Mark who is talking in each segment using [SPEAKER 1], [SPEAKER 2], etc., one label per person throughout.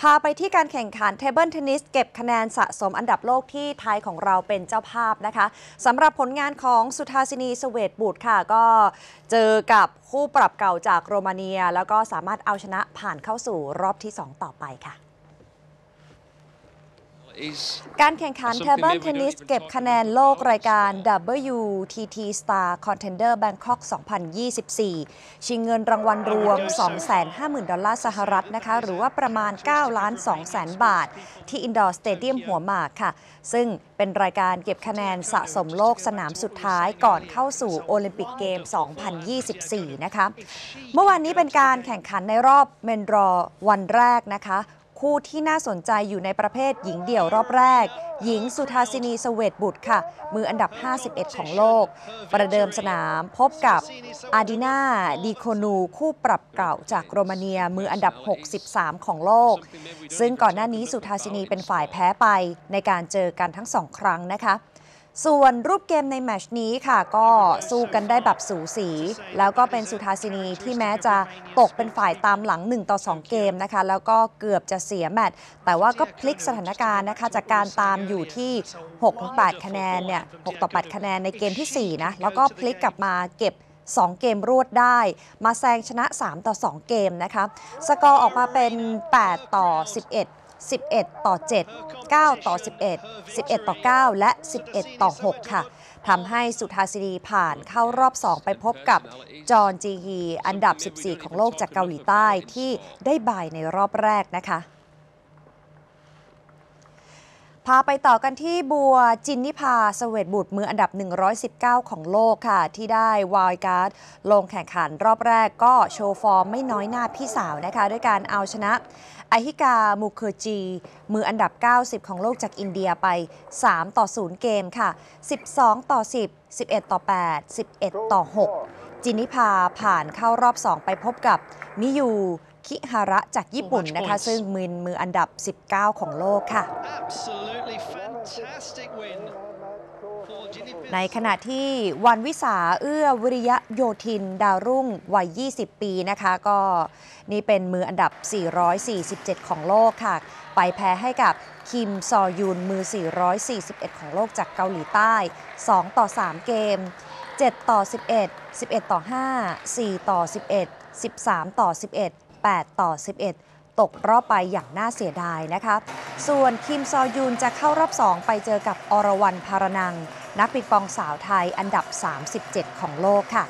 [SPEAKER 1] าไปที่การแข่งขันเทเบิลเทนนิสเก็บคะแนนสะสมอันดับโลกที่ไทยของเราเป็นเจ้าภาพนะคะสำหรับผลงานของสุธาสินี เสวตบุตรค่ะก็เจอกับคู่ปรับเก่าจากโรมาเนียแล้วก็สามารถเอาชนะผ่านเข้าสู่รอบที่ 2 ต่อไปค่ะการแข่งขันเทเบิลเทนนิสเก็บคะแนนโลกรายการ WTT Star Contender Bangkok 2024 ชิงเงินรางวัลรวม 250,000 ดอลลาร์สหรัฐนะคะหรือว่าประมาณ 9,200,000 บาทที่อินดอร์สเตเดียมหัวหมากค่ะซึ่งเป็นรายการเก็บคะแนนสะสมโลกสนามสุดท้ายก่อนเข้าสู่โอลิมปิกเกม 2024 นะคะเมื่อวานนี้เป็นการแข่งขันในรอบเมนดรอวันแรกนะคะคู่ที่น่าสนใจอยู่ในประเภทหญิงเดี่ยวรอบแรกหญิงสุธาสินี เสวตบุตรค่ะมืออันดับ 51 ของโลกประเดิมสนามพบกับอาดินา ดีโคนูคู่ปรับเก่าจากโรมาเนียมืออันดับ 63 ของโลกซึ่งก่อนหน้านี้สุธาสินีเป็นฝ่ายแพ้ไปในการเจอกันทั้ง2 ครั้งนะคะส่วนรูปเกมในแมตช์นี้ค่ะก็สู้กันได้แบบสูสีแล้วก็เป็นสุธาสินีที่แม้จะตกเป็นฝ่ายตามหลัง1-2 เกมนะคะแล้วก็เกือบจะเสียแมตช์แต่ว่าก็พลิกสถานการณ์นะคะจากการตามอยู่ที่ 6-8 คะแนนเนี่ย 6-8 คะแนนในเกมที่ 4 นะแล้วก็พลิกกลับมาเก็บ2 เกมรวดได้มาแซงชนะ3-2 เกมนะคะสกอร์ออกมาเป็น8-11 11-7 9-11 11-9 และ 11-6 ค่ะทำให้สุธาสินีผ่านเข้ารอบ 2 ไปพบกับจอห์น จีฮีอันดับ 14 ของโลกจากเกาหลีใต้ที่ได้บายในรอบแรกนะคะพาไปต่อกันที่บัวจินนิพา เสวตบุตรมืออันดับ 119 ของโลกค่ะที่ได้ไวล์ด์การ์ดลงแข่งขันรอบแรกก็โชว์ฟอร์มไม่น้อยหน้าพี่สาวนะคะด้วยการเอาชนะอหิกา มูเคอร์จี มืออันดับ 90 ของโลกจากอินเดียไป 3-0 เกมค่ะ 12-10 11-8 11-6 จินนิพาผ่านเข้ารอบ 2 ไปพบกับมิยู คิฮาระจากญี่ปุ่นนะคะซึ่งมืออันดับ 19 ของโลกค่ะในขณะที่วันวิสาเอื้อวิริยะโยธินดาวรุ่งวัย 20 ปีนะคะก็นี่เป็นมืออันดับ 447 ของโลกค่ะไปแพ้ให้กับคิมซอยุนมือ 441 ของโลกจากเกาหลีใต้ 2-3 เกม 7-11 11-5 4-11 13-11 8-11 ตกรอบไปอย่างน่าเสียดายนะคะส่วนคิมซอยุนจะเข้ารอบ 2 ไปเจอกับอรวรรณ ภารนังนักปิงปองสาวไทยอันดับ 37 ของโลกค่ะ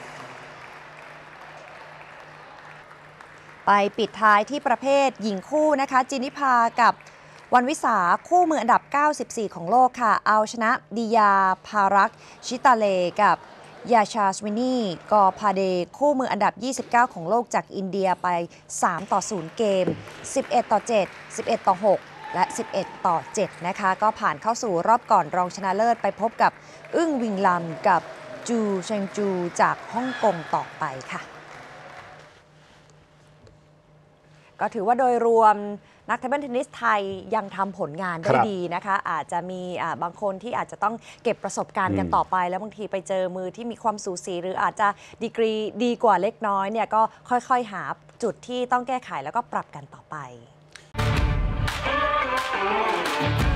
[SPEAKER 1] ไปปิดท้ายที่ประเภทหญิงคู่นะคะจินนิพากับวันวิสาคู่มืออันดับ 94 ของโลกค่ะเอาชนะดิยา ภารักษ์ ชิตาเลกับยาชาสวินีกอพาเดคู่มืออันดับ 29 ของโลกจากอินเดียไป 3-0 เกม 11-7 11-6 และ 11-7 นะคะก็ผ่านเข้าสู่รอบก่อนรองชนะเลิศไปพบกับอึ้งวิงลัมกับจูเชงจูจากฮ่องกงต่อไปค่ะก็ถือว่าโดยรวมนักเทเบิลเทนนิสไทยยังทำผลงานได้ดีนะคะอาจจะมีบางคนที่อาจจะต้องเก็บประสบการณ์กันต่อไปแล้วบางทีไปเจอมือที่มีความสูสีหรืออาจจะดีกรีดีกว่าเล็กน้อยเนี่ยก็ค่อยๆหาจุดที่ต้องแก้ไขแล้วก็ปรับกันต่อไป